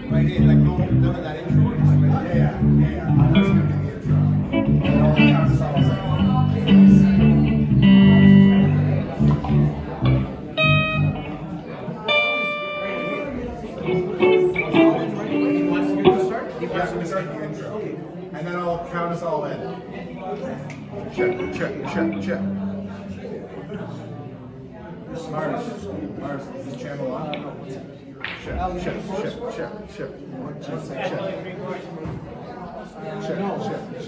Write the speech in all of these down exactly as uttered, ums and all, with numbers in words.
Right here, like no one done that intro. Yeah, yeah, yeah, yeah. I'm just gonna do the intro. And all the count us all He wants to do the start? He wants to start the intro. And then I'll count us all in. Check, check, check, check. Mars, Mars, is this channel on? Check, check, check, check, check. One, two, check. Check, check,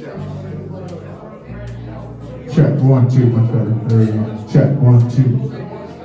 check. Check, one, two, much better. There we go. Check, one, two.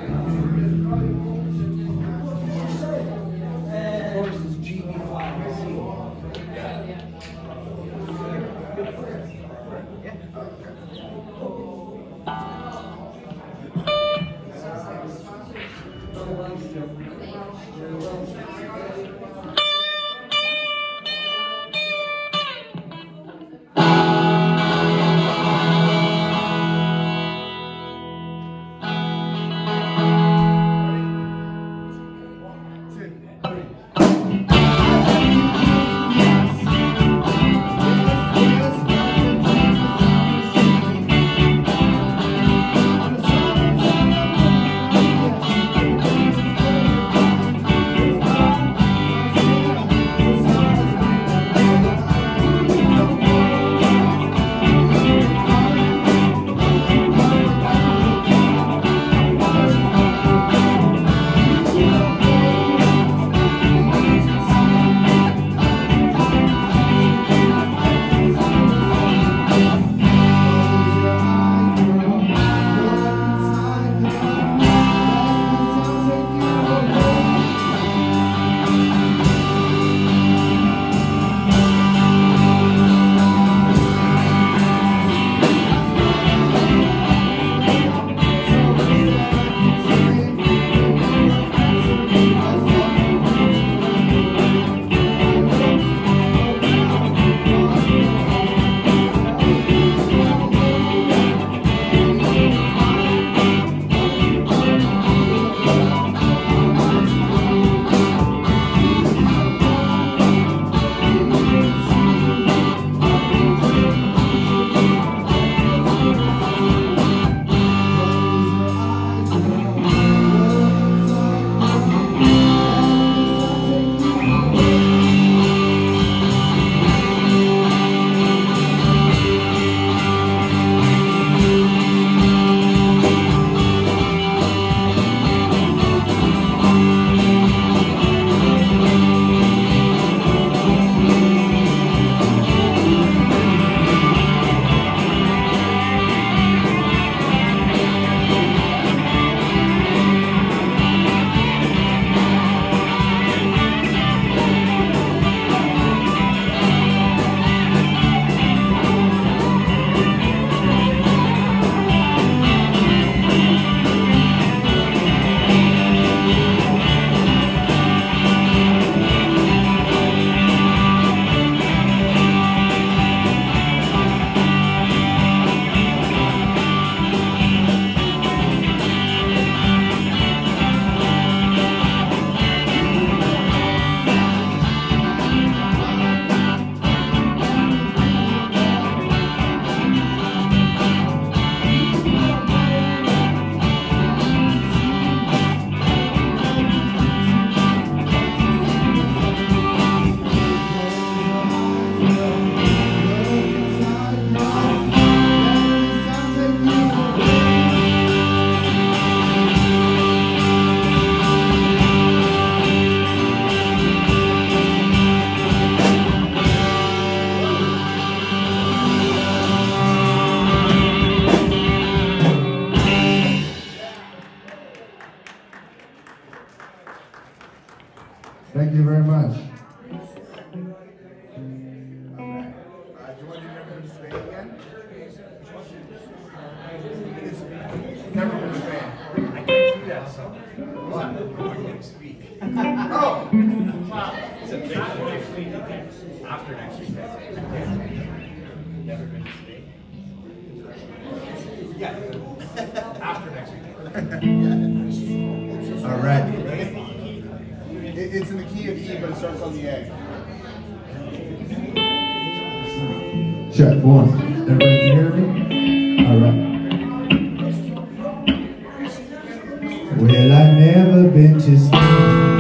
Thank you very much. Alright. Uh, do you want to remember the Spain again? It's never been Spain. I can't do that song. What? Next week. Oh! It's a big next week. After next week. Never been to Spain? Yeah. After next week. All right. It, it's in the key of E, but it starts on the A. Check one. Everybody can hear me? All right. Well, I've never been to Spain.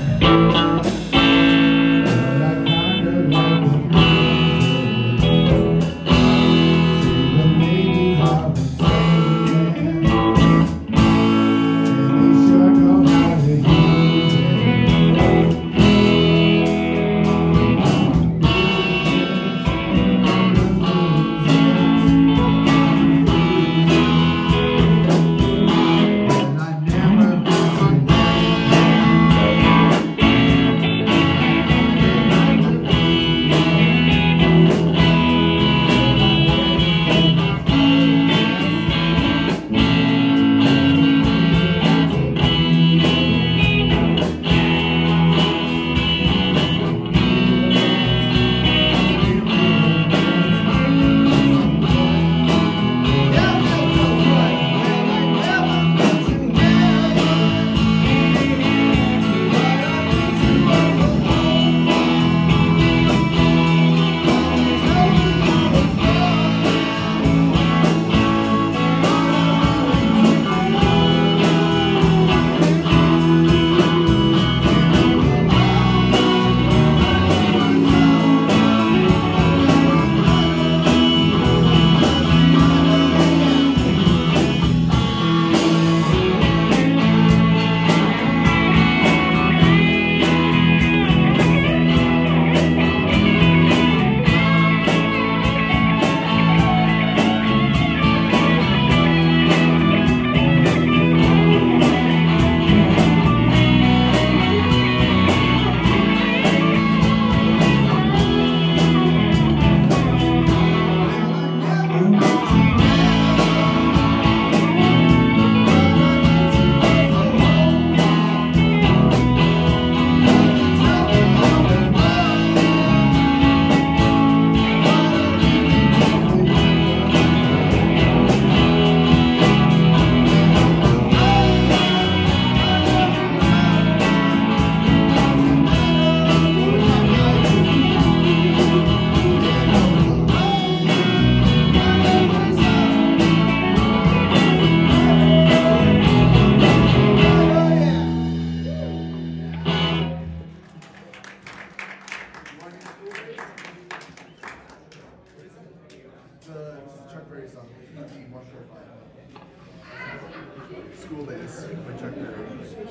School days by Chuck Berry.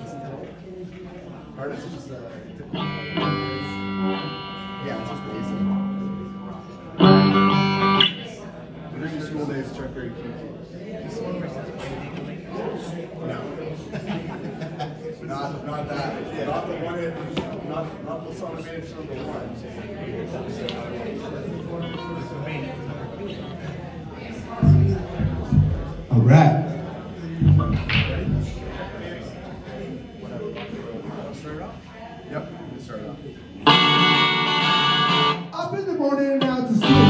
Artist is just uh, yeah, it's just basic. During the school days, Chuck Berry. No, not not that. Not the one. It, not not the song that made it to number one. All right. Yep, we started off. Up in the morning and out to school.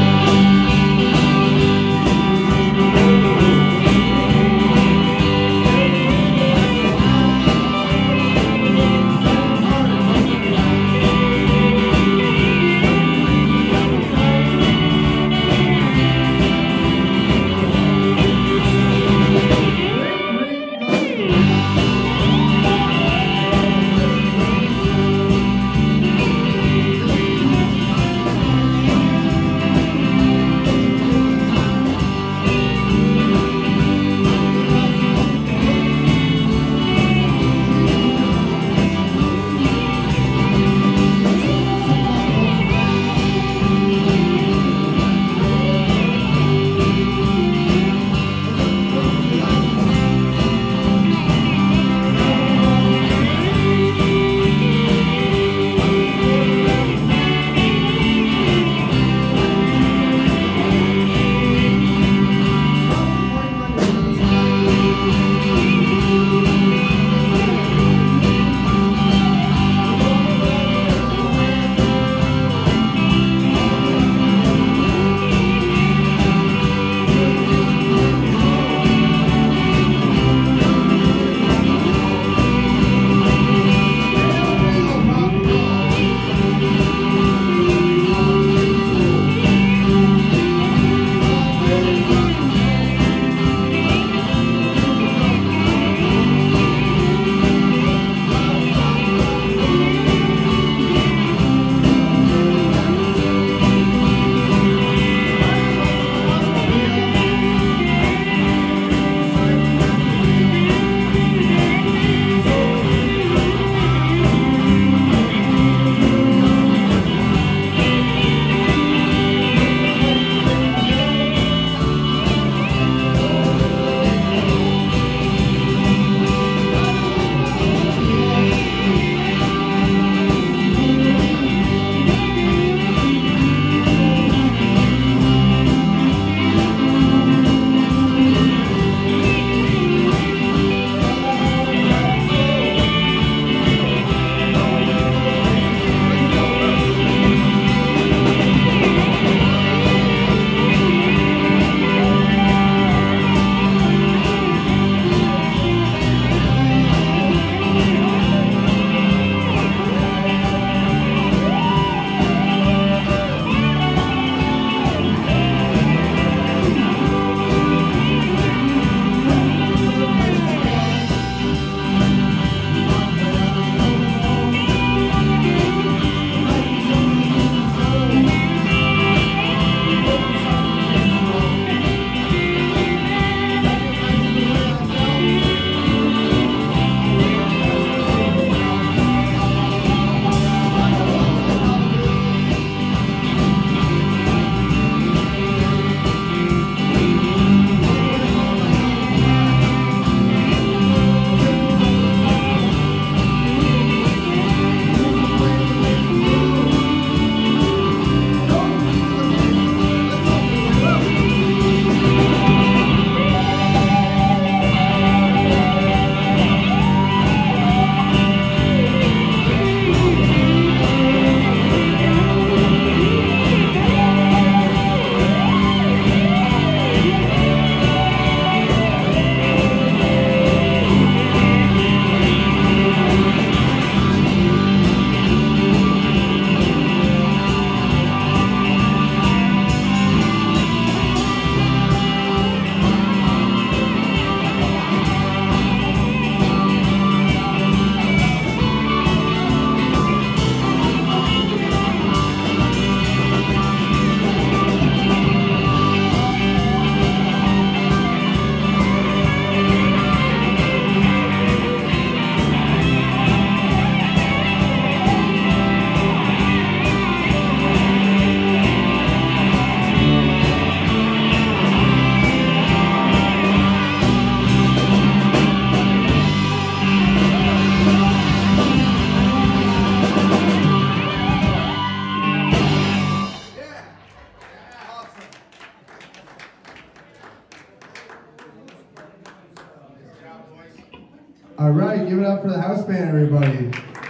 All right, give it up for the house band, everybody.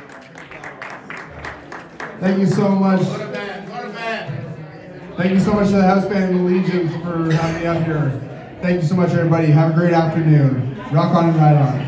Thank you so much. Go to band, go to band. Thank you so much to the house band and the Legion for having me up here. Thank you so much, everybody. Have a great afternoon. Rock on and ride on.